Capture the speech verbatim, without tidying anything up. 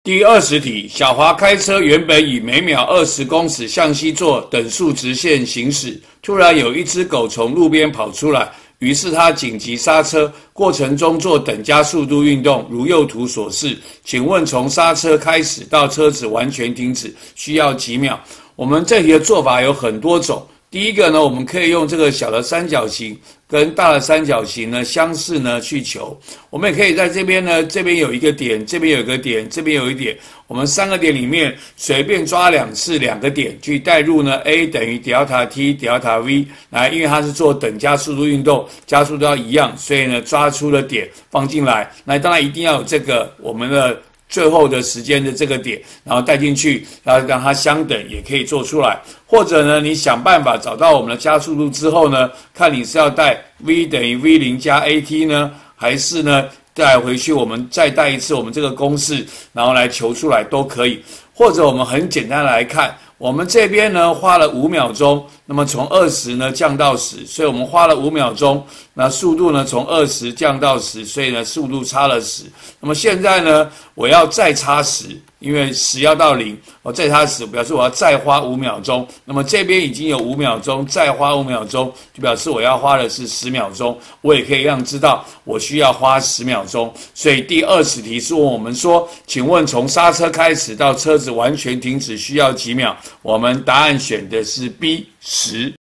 第二十题，小华开车原本以每秒二十公尺向西做等速直线行驶，突然有一只狗从路边跑出来，于是他紧急刹车，过程中做等加速度运动，如右图所示。请问从刹车开始到车子完全停止需要几秒？我们这题的做法有很多种。第一个呢，我们可以用这个小的三角形跟大的三角形呢相似呢去求。我们也可以在这边呢，这边有一个点，这边有一个点，这边有一点。我们三个点里面随便抓两次两个点，去代入呢 A 等于 delta t delta v 来，因为它是做等加速度运动，加速度要一样，所以呢抓出了点放进来。那当然一定要有这个我们的最后的时间的这个点，然后带进去，然后让它相等，也可以做出来。或者呢，你想办法找到我们的加速度之后呢，看你是要带 v 等于 v 零 加 at 呢，还是呢带回去我们再带一次我们这个公式，然后来求出来都可以。或者我们很简单来看，我们这边呢花了五秒钟，那么从二十呢降到十，所以我们花了五秒钟，那速度呢从二十降到十，所以呢速度差了十。那么现在呢我要再差十，因为十要到零，我再差十，表示我要再花五秒钟。那么这边已经有五秒钟，再花五秒钟，就表示我要花的是十秒钟。我也可以让知道我需要花十秒钟。所以第二十题是问我们说，请问从刹车开始到车子完全停止需要几秒？我们答案选的是 B 十。